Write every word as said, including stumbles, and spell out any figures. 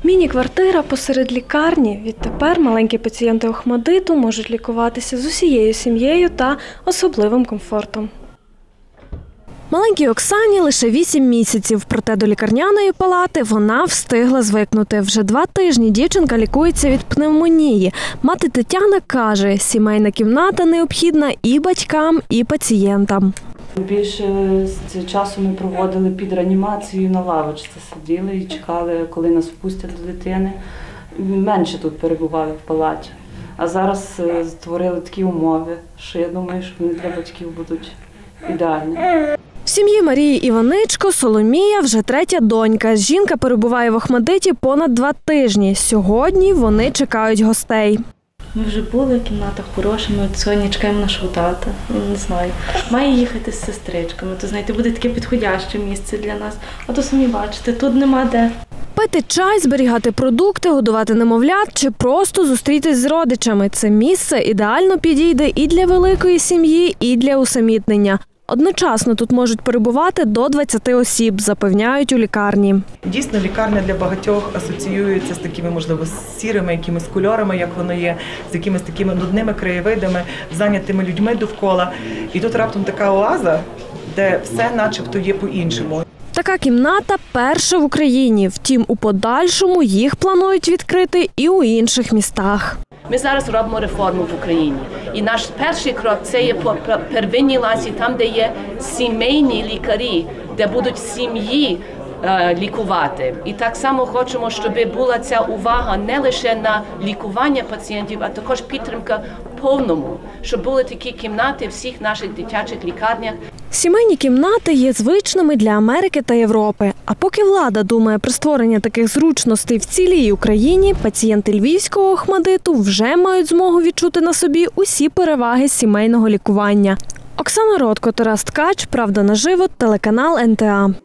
Міні-квартира посеред лікарні. Відтепер маленькі пацієнти ОХМАДИТу можуть лікуватися з усією сім'єю та особливим комфортом. Маленькій Оксані лише вісім місяців, проте до лікарняної палати вона встигла звикнути. Вже два тижні дівчинка лікується від пневмонії. Мати Тетяна каже, сімейна кімната необхідна і батькам, і пацієнтам. Більше часу ми проводили під реанімацією, на лавочці сиділи і чекали, коли нас впустять до дитини. Менше тут перебували в палаті. А зараз створили такі умови, що я думаю, що вони для батьків будуть ідеальні. В сім'ї Марії Іваничко Соломія вже третя донька. Жінка перебуває в ОХМАДИТі понад два тижні. Сьогодні вони чекають гостей. Ми вже були в кімнатах хорошими, от сьогодні чекаємо нашого тата, він не знаю. Має їхати з сестричками, то знаєте, буде таке підходяще місце для нас. А то самі бачите, тут нема де. Пити чай, зберігати продукти, годувати немовлят чи просто зустрітись з родичами. Це місце ідеально підійде і для великої сім'ї, і для усамітнення. Одночасно тут можуть перебувати до двадцяти осіб, запевняють у лікарні. Дійсно, лікарня для багатьох асоціюється з такими, можливо, сірими якимись кольорами, як воно є, з якимись такими нудними краєвидами, зайнятими людьми довкола. І тут раптом така оаза, де все начебто є по-іншому. Така кімната перша в Україні. Втім, у подальшому їх планують відкрити і у інших містах. Ми зараз робимо реформу в Україні. І наш перший крок – це є по первинній ланці, там, де є сімейні лікарі, де будуть сім'ї е, лікувати. І так само хочемо, щоб була ця увага не лише на лікування пацієнтів, а також підтримка повному, щоб були такі кімнати в всіх наших дитячих лікарнях. Сімейні кімнати є звичними для Америки та Європи. А поки влада думає про створення таких зручностей в цілій Україні, пацієнти Львівського ОХМАДИТу вже мають змогу відчути на собі усі переваги сімейного лікування. Оксана Ротко, Тарас Ткач, «Правда наживо», телеканал ен те а.